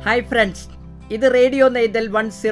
Hi friends, ഇത് radio Neythal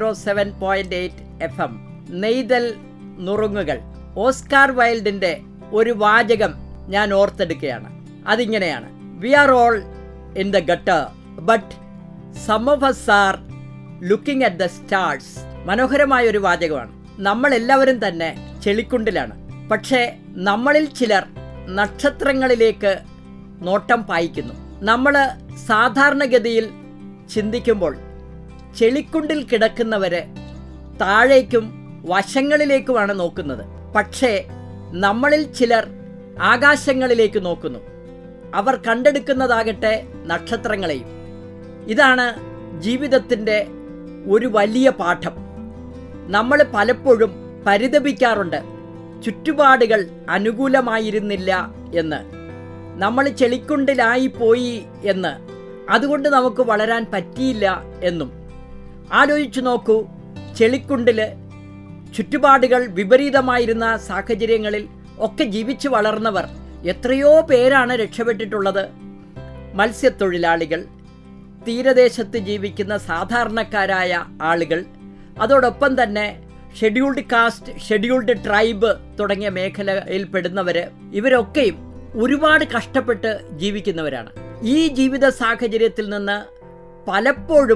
107.8 FM. Neythal നുറുങ്ങുകൾ. Oscar വൈൽഡിൻ്റെ ഒരു വാചകം ഞാൻ ഓർത്തെടുക്കുകയാണ്. അതിങ്ങനെയാണ്: we are all in the gutter but some of us are looking at the stars. മനോഹരമായ ഒരു വാചകമാണ്. നമ്മളെല്ലാവരും തന്നെ ചെളിക്കുണ്ടിലാണ്. പക്ഷേ നമ്മളിൽ ചിലർ നക്ഷത്രങ്ങളിലേക്ക് നോട്ടം പായിക്കുന്നു. നമ്മൾ സാധാരണഗതിയിൽ ചിന്തിക്കുമ്പോൾ ചെളിക്കുണ്ടിൽ കിടക്കുന്നവരെ താഴേക്കും വശങ്ങളിലേക്കുമാണ് നോക്കുന്നത്. പക്ഷേ നമ്മളിൽ ചിലർ ആകാശങ്ങളിലേക്ക് നോക്കുന്നു. അവർ കണ്ടെടുക്കുന്നതാകട്ടെ നക്ഷത്രങ്ങളെയും. ഇതാണ് ജീവിതത്തിൻ്റെ ഒരു വലിയ പാഠം. നമ്മൾ പലപ്പോഴും പരിതപിക്കാറുണ്ട്, ചുറ്റുപാടുകൾ അനുകൂലമായിരുന്നില്ല എന്ന്, നമ്മൾ ചെളിക്കുണ്ടിലായി പോയി എന്ന്, അതുകൊണ്ട് നമുക്ക് വളരാൻ പറ്റിയില്ല എന്നും. ആലോചിച്ചു നോക്കൂ, ചെളിക്കുണ്ടിൽ ചുറ്റുപാടുകൾ വിപരീതമായിരുന്ന സാഹചര്യങ്ങളിൽ ഒക്കെ ജീവിച്ചു വളർന്നവർ എത്രയോ പേരാണ് രക്ഷപ്പെട്ടിട്ടുള്ളത്. മത്സ്യത്തൊഴിലാളികൾ, തീരദേശത്ത് ജീവിക്കുന്ന സാധാരണക്കാരായ ആളുകൾ, അതോടൊപ്പം തന്നെ ഷെഡ്യൂൾഡ് കാസ്റ്റ്, ഷെഡ്യൂൾഡ് ട്രൈബ് തുടങ്ങിയ മേഖലയിൽ പെടുന്നവർ, ഇവരൊക്കെയും ഒരുപാട് കഷ്ടപ്പെട്ട് ജീവിക്കുന്നവരാണ്. ഈ ജീവിത സാഹചര്യത്തിൽ നിന്ന് പലപ്പോഴും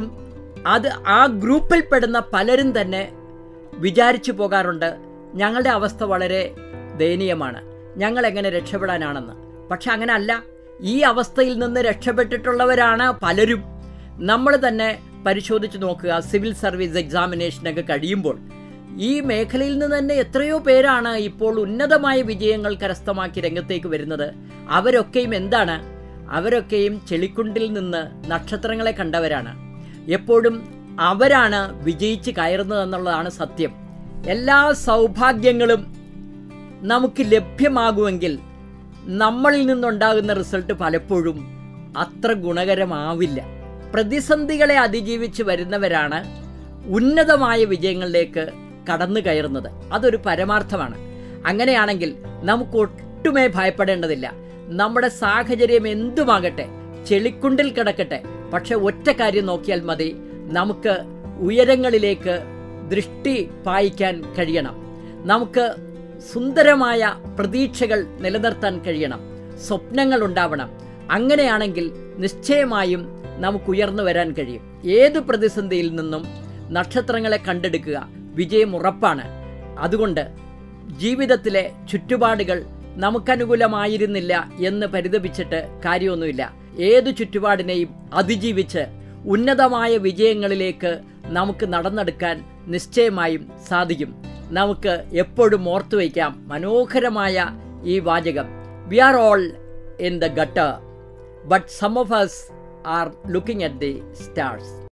ആ ഗ്രൂപ്പിൽ പെടുന്ന പലരും തന്നെ വിചാരിച്ചു പോകാറുണ്ട്, ഞങ്ങളുടെ അവസ്ഥ വളരെ ദയനീയമാണ്, ഞങ്ങൾ എങ്ങനെ രക്ഷപ്പെടാനാണെന്ന്. പക്ഷെ അങ്ങനെ അല്ല. ഈ അവസ്ഥയിൽ നിന്ന് രക്ഷപ്പെട്ടിട്ടുള്ളവരാണ് പലരും. നമ്മൾ തന്നെ പരിശോധിച്ച് നോക്കുക. സിവിൽ സർവീസ് എക്സാമിനേഷനൊക്കെ കഴിയുമ്പോൾ ഈ മേഖലയിൽ നിന്ന് തന്നെ എത്രയോ പേരാണ് ഇപ്പോൾ ഉന്നതമായ വിജയങ്ങൾ കരസ്ഥമാക്കി രംഗത്തേക്ക് വരുന്നത്. അവരൊക്കെയും എന്താണ്? അവരൊക്കെയും ചെളിക്കുണ്ടിൽ നിന്ന് നക്ഷത്രങ്ങളെ കണ്ടവരാണ്. എപ്പോഴും അവരാണ് വിജയിച്ച് കയറുന്നതെന്നുള്ളതാണ് സത്യം. എല്ലാ സൗഭാഗ്യങ്ങളും നമുക്ക് ലഭ്യമാകുമെങ്കിൽ നമ്മളിൽ നിന്നുണ്ടാകുന്ന റിസൾട്ട് പലപ്പോഴും അത്ര ഗുണകരമാവില്ല. പ്രതിസന്ധികളെ അതിജീവിച്ച് വരുന്നവരാണ് ഉന്നതമായ വിജയങ്ങളിലേക്ക് കടന്നു കയറുന്നത്. അതൊരു പരമാർത്ഥമാണ്. അങ്ങനെയാണെങ്കിൽ നമുക്ക് ഒട്ടുമേ ഭയപ്പെടേണ്ടതില്ല. നമ്മുടെ സാഹചര്യം എന്തുമാകട്ടെ, ചെളിക്കുണ്ടിൽ കിടക്കട്ടെ, പക്ഷെ ഒറ്റ കാര്യം നോക്കിയാൽ മതി, നമുക്ക് ഉയരങ്ങളിലേക്ക് ദൃഷ്ടി പായിക്കാൻ കഴിയണം. നമുക്ക് സുന്ദരമായ പ്രതീക്ഷകൾ നിലനിർത്താൻ കഴിയണം. സ്വപ്നങ്ങൾ ഉണ്ടാവണം. അങ്ങനെയാണെങ്കിൽ നിശ്ചയമായും നമുക്ക് ഉയർന്നു വരാൻ കഴിയും. ഏതു പ്രതിസന്ധിയിൽ നിന്നും നക്ഷത്രങ്ങളെ കണ്ടെടുക്കുക, വിജയം ഉറപ്പാണ്. അതുകൊണ്ട് ജീവിതത്തിലെ ചുറ്റുപാടുകൾ നമുക്കനുകൂലമായിരുന്നില്ല എന്ന് പരിതപിച്ചിട്ട് കാര്യമൊന്നുമില്ല. ഏതു ചുറ്റുപാടിനെയും അതിജീവിച്ച് ഉന്നതമായ വിജയങ്ങളിലേക്ക് നമുക്ക് നടന്നെടുക്കാൻ നിശ്ചയമായും സാധിക്കും. നമുക്ക് എപ്പോഴും ഓർത്തു വയ്ക്കാം മനോഹരമായ ഈ വാചകം: we are all in the gutter but some of us are looking at the stars.